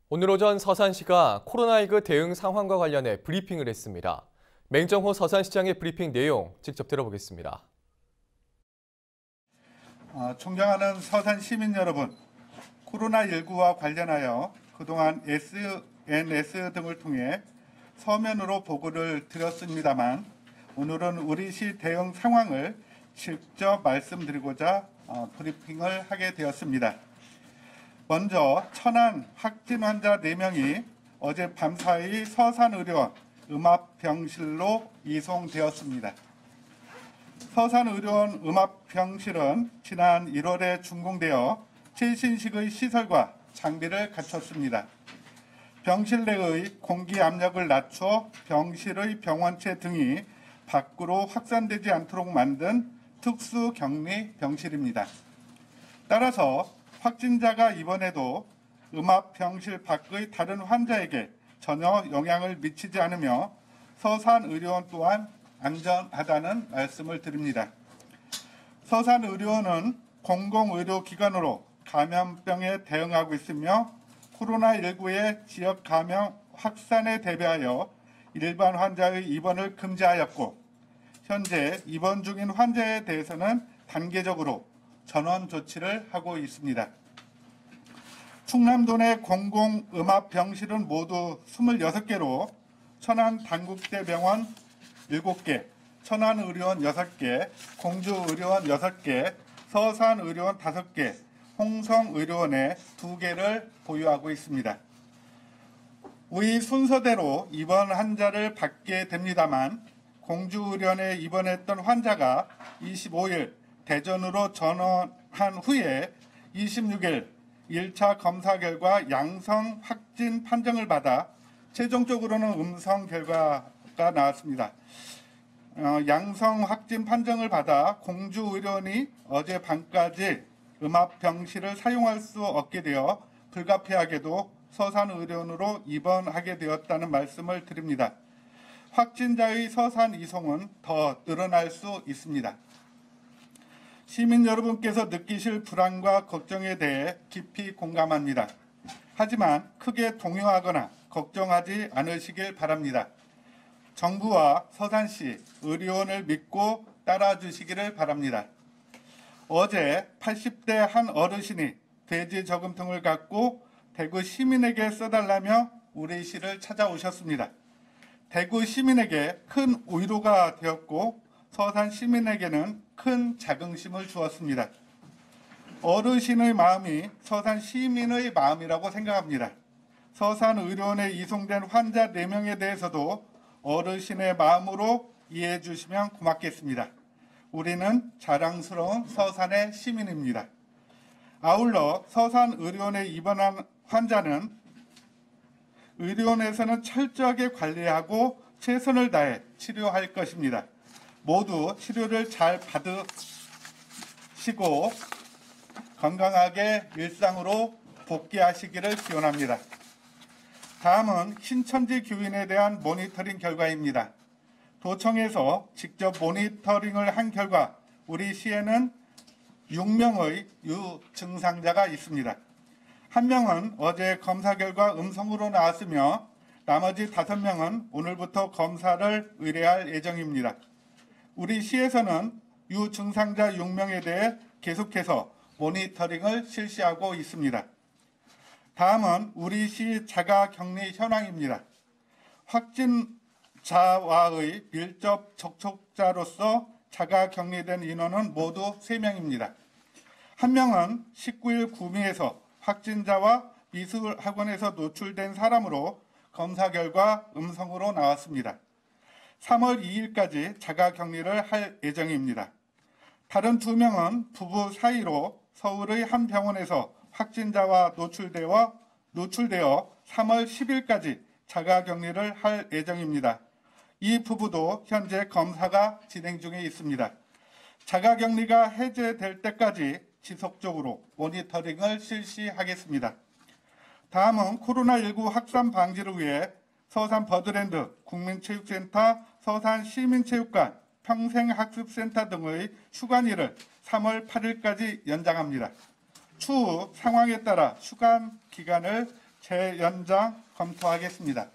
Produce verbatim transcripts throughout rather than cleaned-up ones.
오늘 오전 서산시가 코로나십구 대응 상황과 관련해 브리핑을 했습니다. 맹정호 서산시장의 브리핑 내용 직접 들어보겠습니다. 어, 존경하는 서산 시민 여러분, 코로나십구와 관련하여 그동안 에스엔에스 등을 통해 서면으로 보고를 드렸습니다만 오늘은 우리 시 대응 상황을 직접 말씀드리고자 어, 브리핑을 하게 되었습니다. 먼저 천안 확진 환자 네 명이 어제 밤사이 서산의료원 음압병실로 이송되었습니다. 서산의료원 음압병실은 지난 일월에 준공되어 최신식의 시설과 장비를 갖췄습니다. 병실 내의 공기 압력을 낮춰 병실의 병원체 등이 밖으로 확산되지 않도록 만든 특수격리 병실입니다. 따라서 확진자가 입원해도 음압병실 밖의 다른 환자에게 전혀 영향을 미치지 않으며 서산의료원 또한 안전하다는 말씀을 드립니다. 서산의료원은 공공의료기관으로 감염병에 대응하고 있으며 코로나십구의 지역 감염 확산에 대비하여 일반 환자의 입원을 금지하였고 현재 입원 중인 환자에 대해서는 단계적으로 전원 조치를 하고 있습니다. 충남도 내 공공음압병실은 모두 이십육 개로 천안 단국대병원 일곱 개, 천안의료원 여섯 개, 공주의료원 여섯 개, 서산의료원 다섯 개, 홍성의료원에 두 개를 보유하고 있습니다. 위 순서대로 입원 환자를 받게 됩니다만 공주의료원에 입원했던 환자가 이십오 일 대전으로 전원한 후에 이십육 일 일 차 검사 결과 양성 확진 판정을 받아 최종적으로는 음성 결과가 나왔습니다. 어, 양성 확진 판정을 받아 공주의료원이 어제 밤까지 음압병실을 사용할 수 없게 되어 불가피하게도 서산의료원으로 입원하게 되었다는 말씀을 드립니다. 확진자의 서산 이송은 더 늘어날 수 있습니다. 시민 여러분께서 느끼실 불안과 걱정에 대해 깊이 공감합니다. 하지만 크게 동요하거나 걱정하지 않으시길 바랍니다. 정부와 서산시 의료원을 믿고 따라주시기를 바랍니다. 어제 팔십 대 한 어르신이 돼지 저금통을 갖고 대구 시민에게 써달라며 우리 시를 찾아오셨습니다. 대구 시민에게 큰 위로가 되었고 서산 시민에게는 큰 자긍심을 주었습니다. 어르신의 마음이 서산 시민의 마음이라고 생각합니다. 서산 의료원에 이송된 환자 네 명에 대해서도 어르신의 마음으로 이해해 주시면 고맙겠습니다. 우리는 자랑스러운 서산의 시민입니다. 아울러 서산 의료원에 입원한 환자는 의료원에서는 철저하게 관리하고 최선을 다해 치료할 것입니다. 모두 치료를 잘 받으시고 건강하게 일상으로 복귀하시기를 기원합니다. 다음은 신천지 교인에 대한 모니터링 결과입니다. 도청에서 직접 모니터링을 한 결과 우리 시에는 육 명의 유증상자가 있습니다. 한 명은 어제 검사 결과 음성으로 나왔으며 나머지 다섯 명은 오늘부터 검사를 의뢰할 예정입니다. 우리 시에서는 유증상자 육 명에 대해 계속해서 모니터링을 실시하고 있습니다. 다음은 우리 시 자가격리 현황입니다. 확진자와의 밀접 접촉자로서 자가격리된 인원은 모두 세 명입니다. 한 명은 십구 일 구미에서 확진자와 미술학원에서 노출된 사람으로 검사 결과 음성으로 나왔습니다. 삼월 이일까지 자가격리를 할 예정입니다. 다른 두 명은 부부 사이로 서울의 한 병원에서 확진자와 노출되어, 노출되어 삼월 십일까지 자가격리를 할 예정입니다. 이 부부도 현재 검사가 진행 중에 있습니다. 자가격리가 해제될 때까지 지속적으로 모니터링을 실시하겠습니다. 다음은 코로나십구 확산 방지를 위해 서산 버드랜드, 국민체육센터, 서산 시민체육관, 평생학습센터 등의 휴관일을 삼월 팔일까지 연장합니다. 추후 상황에 따라 휴관 기간을 재연장 검토하겠습니다.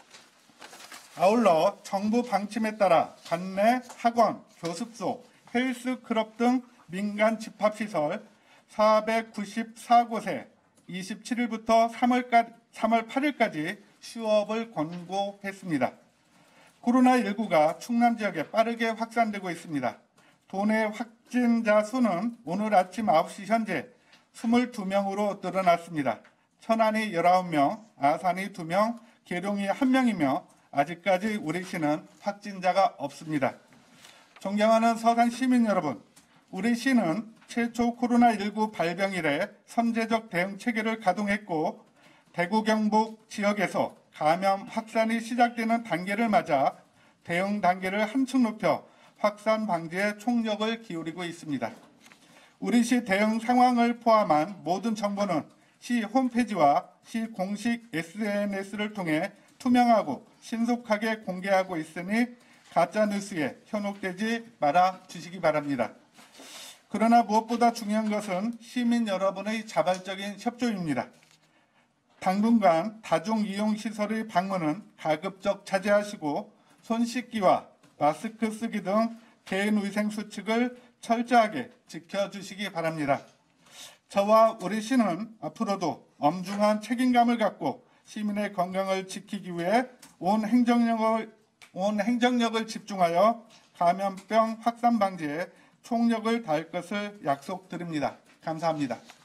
아울러 정부 방침에 따라 관내 학원, 교습소, 헬스클럽 등 민간 집합시설 사백구십사 곳에 이십칠 일부터 삼월 팔 일까지 휴업을 권고했습니다. 코로나십구가 충남 지역에 빠르게 확산되고 있습니다. 도내 확진자 수는 오늘 아침 아홉 시 현재 이십이 명으로 늘어났습니다. 천안이 열아홉 명, 아산이 두 명, 계룡이 한 명이며 아직까지 우리 시는 확진자가 없습니다. 존경하는 서산 시민 여러분, 우리 시는 최초 코로나십구 발병 이래 선제적 대응 체계를 가동했고 대구 경북 지역에서 감염 확산이 시작되는 단계를 맞아 대응 단계를 한층 높여 확산 방지에 총력을 기울이고 있습니다. 우리 시 대응 상황을 포함한 모든 정보는 시 홈페이지와 시 공식 에스엔에스를 통해 투명하고 신속하게 공개하고 있으니 가짜뉴스에 현혹되지 말아 주시기 바랍니다. 그러나 무엇보다 중요한 것은 시민 여러분의 자발적인 협조입니다. 당분간 다중이용시설의 방문은 가급적 자제하시고 손 씻기와 마스크 쓰기 등 개인위생 수칙을 철저하게 지켜주시기 바랍니다. 저와 우리 시는 앞으로도 엄중한 책임감을 갖고 시민의 건강을 지키기 위해 온 행정력을, 온 행정력을 집중하여 감염병 확산 방지에 총력을 다할 것을 약속드립니다. 감사합니다.